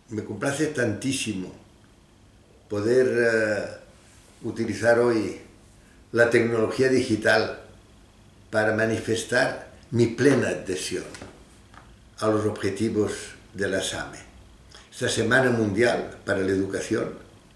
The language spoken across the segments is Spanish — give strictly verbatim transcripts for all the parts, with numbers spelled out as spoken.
Me complace tantísimo poder uh, utilizar hoy la tecnología digital para manifestar mi plena adhesión a los objetivos de la S A M E. Esta Semana Mundial para la Educación,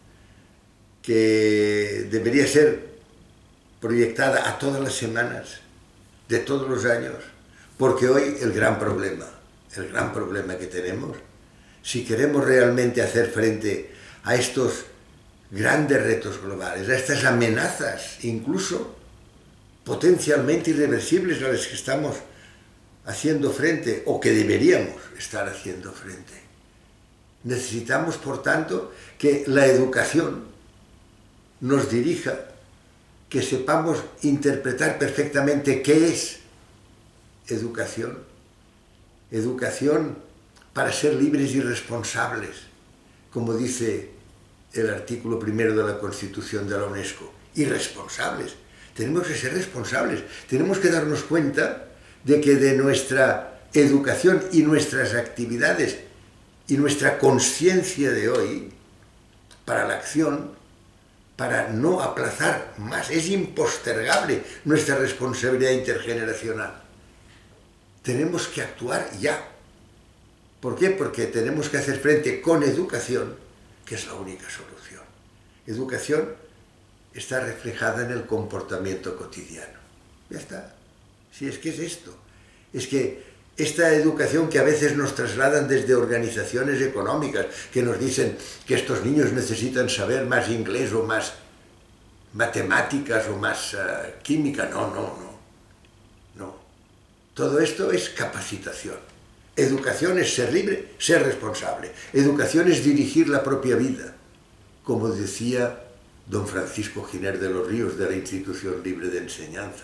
que debería ser proyectada a todas las semanas de todos los años, porque hoy el gran problema, el gran problema que tenemos, si queremos realmente hacer frente a estos grandes retos globales, a estas amenazas, incluso potencialmente irreversibles a las que estamos haciendo frente o que deberíamos estar haciendo frente. Necesitamos, por tanto, que la educación nos dirija, que sepamos interpretar perfectamente qué es educación. Educación para ser libres y responsables, como dice el artículo primero de la Constitución de la UNESCO. Irresponsables. Tenemos que ser responsables. Tenemos que darnos cuenta de que de nuestra educación y nuestras actividades y nuestra conciencia de hoy para la acción, para no aplazar más, es impostergable nuestra responsabilidad intergeneracional. Tenemos que actuar ya. ¿Por qué? Porque tenemos que hacer frente con educación, que es la única solución. Educación está reflejada en el comportamiento cotidiano. Ya está. Si es que es esto. Es que esta educación que a veces nos trasladan desde organizaciones económicas, que nos dicen que estos niños necesitan saber más inglés o más matemáticas o más uh, química. No, no, no. No. Todo esto es capacitación. Educación es ser libre, ser responsable. Educación es dirigir la propia vida, como decía don Francisco Giner de los Ríos de la Institución Libre de Enseñanza.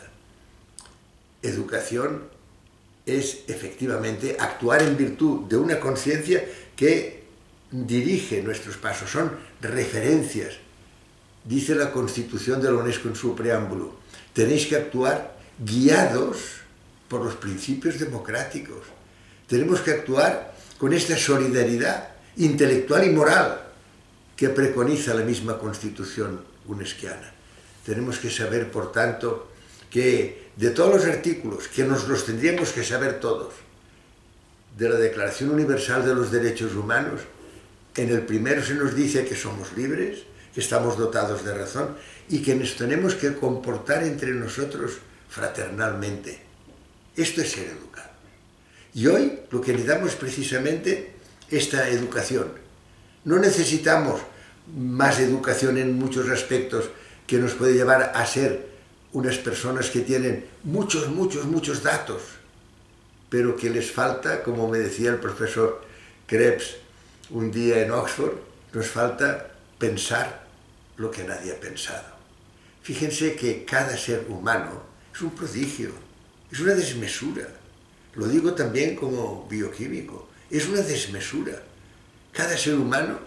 Educación es efectivamente actuar en virtud de una conciencia que dirige nuestros pasos, son referencias. Dice la Constitución de la UNESCO en su preámbulo, tenéis que actuar guiados por los principios democráticos. Tenemos que actuar con esta solidaridad intelectual y moral que preconiza la misma Constitución unesquiana. Tenemos que saber, por tanto, que de todos los artículos, que nos los tendríamos que saber todos, de la Declaración Universal de los Derechos Humanos, en el primero se nos dice que somos libres, que estamos dotados de razón y que nos tenemos que comportar entre nosotros fraternalmente. Esto es ser educados. Y hoy lo que necesitamos es precisamente esta educación. No necesitamos más educación en muchos aspectos que nos puede llevar a ser unas personas que tienen muchos, muchos, muchos datos, pero que les falta, como me decía el profesor Krebs un día en Oxford, nos falta pensar lo que nadie ha pensado. Fíjense que cada ser humano es un prodigio, es una desmesura. Lo digo también como bioquímico, es una desmesura. Cada ser humano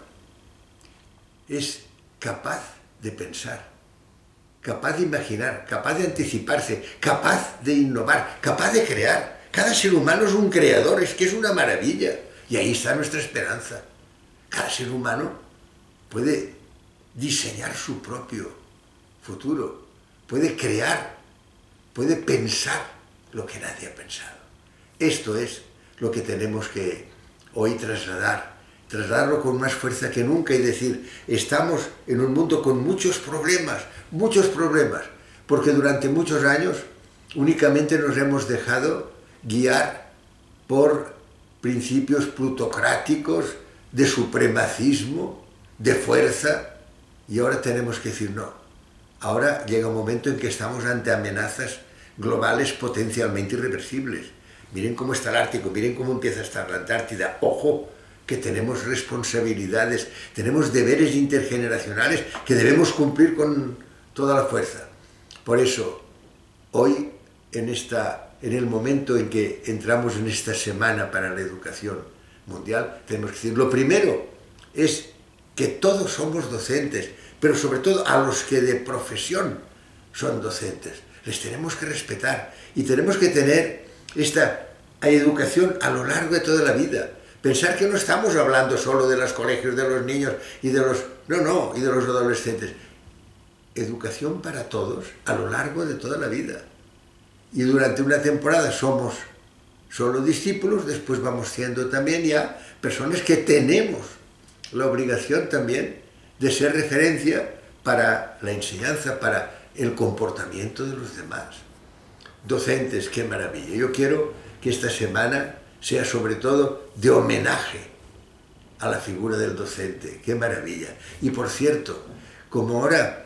es capaz de pensar, capaz de imaginar, capaz de anticiparse, capaz de innovar, capaz de crear. Cada ser humano es un creador, es que es una maravilla. Y ahí está nuestra esperanza. Cada ser humano puede diseñar su propio futuro, puede crear, puede pensar lo que nadie ha pensado. Esto es lo que tenemos que hoy trasladar, trasladarlo con más fuerza que nunca y decir, estamos en un mundo con muchos problemas, muchos problemas, porque durante muchos años únicamente nos hemos dejado guiar por principios plutocráticos, de supremacismo, de fuerza, y ahora tenemos que decir no. Ahora llega un momento en que estamos ante amenazas globales potencialmente irreversibles. Miren cómo está el Ártico, miren cómo empieza a estar la Antártida. Ojo, que tenemos responsabilidades, tenemos deberes intergeneracionales que debemos cumplir con toda la fuerza. Por eso, hoy, en, esta, en el momento en que entramos en esta semana para la educación mundial, tenemos que decir, lo primero es que todos somos docentes, pero sobre todo a los que de profesión son docentes. Les tenemos que respetar y tenemos que tener esta educación a lo largo de toda la vida, Pensar que no estamos hablando solo de los colegios de los niños y de los... No, no, y de los adolescentes. Educación para todos a lo largo de toda la vida. Y durante una temporada somos solo discípulos, después vamos siendo también ya personas que tenemos la obligación también de ser referencia para la enseñanza, para el comportamiento de los demás. Docentes, qué maravilla. Yo quiero que esta semana sea sobre todo de homenaje a la figura del docente. Qué maravilla. Y por cierto, como ahora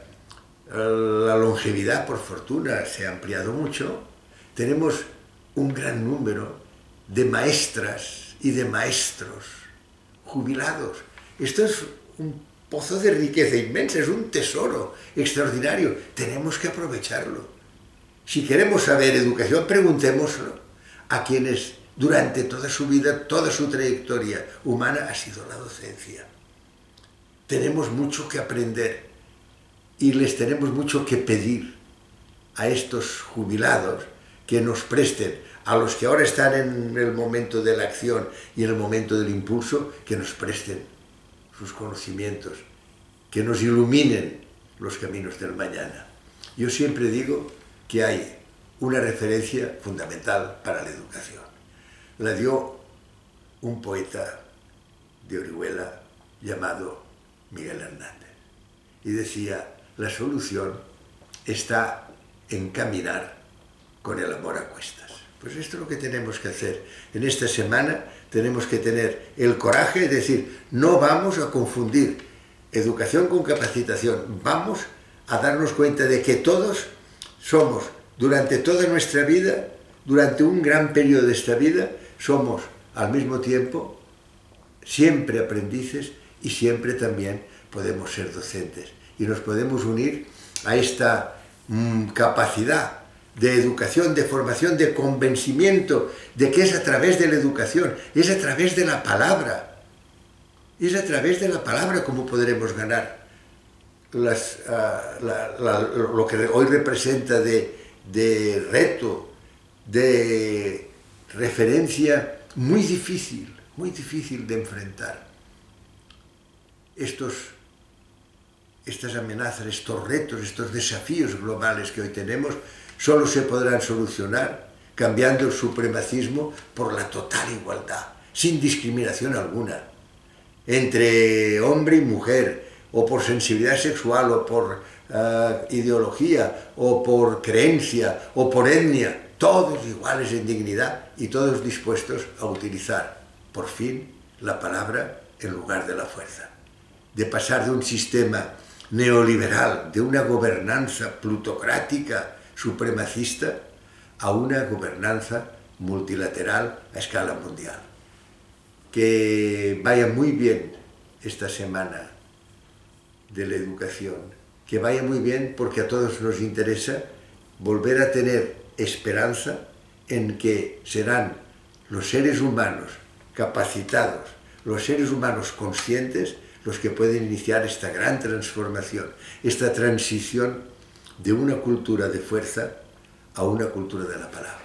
la longevidad, por fortuna, se ha ampliado mucho, tenemos un gran número de maestras y de maestros jubilados. Esto es un pozo de riqueza inmensa, es un tesoro extraordinario. Tenemos que aprovecharlo. Si queremos saber educación, preguntémoslo a quienes durante toda su vida, toda su trayectoria humana ha sido la docencia. Tenemos mucho que aprender y les tenemos mucho que pedir a estos jubilados que nos presten, a los que ahora están en el momento de la acción y en el momento del impulso, que nos presten sus conocimientos, que nos iluminen los caminos del mañana. Yo siempre digo que hay una referencia fundamental para la educación. La dio un poeta de Orihuela llamado Miguel Hernández. Y decía, la solución está en caminar con el amor a cuestas. Pues esto es lo que tenemos que hacer. En esta semana tenemos que tener el coraje de decir, no vamos a confundir educación con capacitación. Vamos a darnos cuenta de que todos somos, durante toda nuestra vida, durante un gran periodo de esta vida, somos al mismo tiempo siempre aprendices y siempre también podemos ser docentes. Y nos podemos unir a esta mmm, capacidad de educación, de formación, de convencimiento de que es a través de la educación, es a través de la palabra, es a través de la palabra como podremos ganar las, uh, la, la, lo que hoy representa de, de reto, de referencia muy difícil, muy difícil de enfrentar. Estos, estas amenazas, estos retos, estos desafíos globales que hoy tenemos, solo se podrán solucionar cambiando el supremacismo por la total igualdad, sin discriminación alguna, entre hombre y mujer, o por sensibilidad sexual, o por uh, ideología, o por creencia, o por etnia, todos iguales en dignidad y todos dispuestos a utilizar, por fin, la palabra en lugar de la fuerza. De pasar de un sistema neoliberal, de una gobernanza plutocrática, supremacista, a una gobernanza multilateral a escala mundial. Que vaya muy bien esta semana de la educación, que vaya muy bien porque a todos nos interesa volver a tener esperanza en que serán los seres humanos capacitados, los seres humanos conscientes, los que pueden iniciar esta gran transformación, esta transición de una cultura de fuerza a una cultura de la palabra.